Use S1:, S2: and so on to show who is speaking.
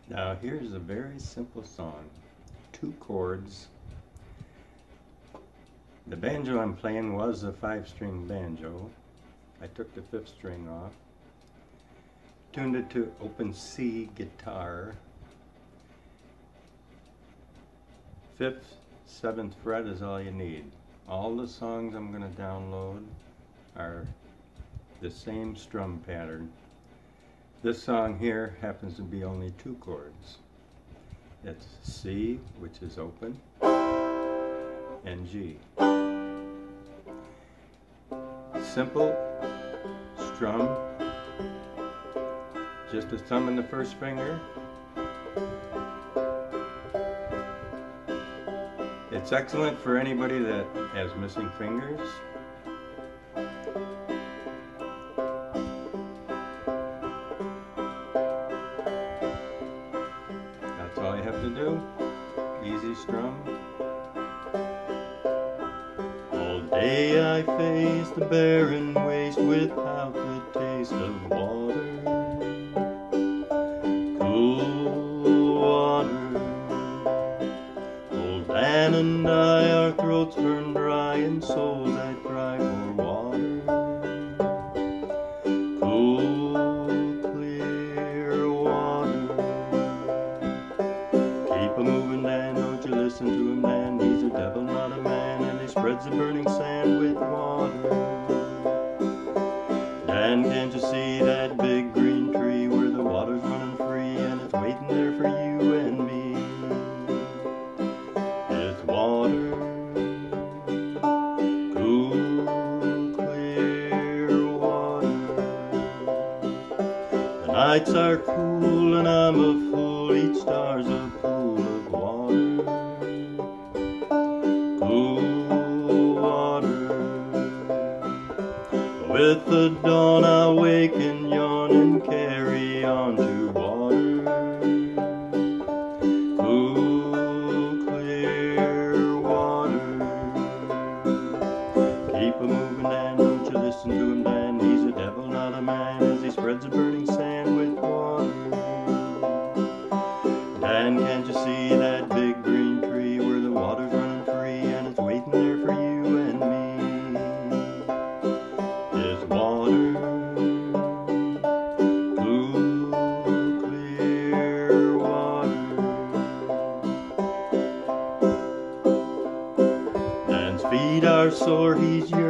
S1: Now here's a very simple song. 2 chords. The banjo I'm playing was a 5-string banjo. I took the 5th string off, tuned it to open C guitar. 5th, 7th fret is all you need. All the songs I'm going to download are the same strum pattern. This song here happens to be only 2 chords. It's C, which is open, and G. Simple strum, just a thumb in the first finger. It's excellent for anybody that has missing fingers. That's all you have to do. Easy strum. All day I face the barren waste without the taste of water. Cool water. Old Dan and I, our throats burn dry and souls that cry for water. Cool, clear water. Keep a moving, Dan, don't you listen to him, Dan. He's a devil, not a man, and he spreads the burning sand with water. Dan, can't you see that big green tree where the water's running free and it's waiting there for you and me? It's water, cool, clear water. The nights are cool and I'm a fool, each star's a pool of water. Cool water. With the dawn I wake and yawn and carry on to water. Cool, clear water. Keep a moving, Dan, don't you listen to him, Dan. He's a devil, not a man, as he spreads the burning sand with water. Dan, can't you see that big green tree where the water's running free and it's waiting there for you and me? It's water, cool, clear water. Dan's feet are sore, he's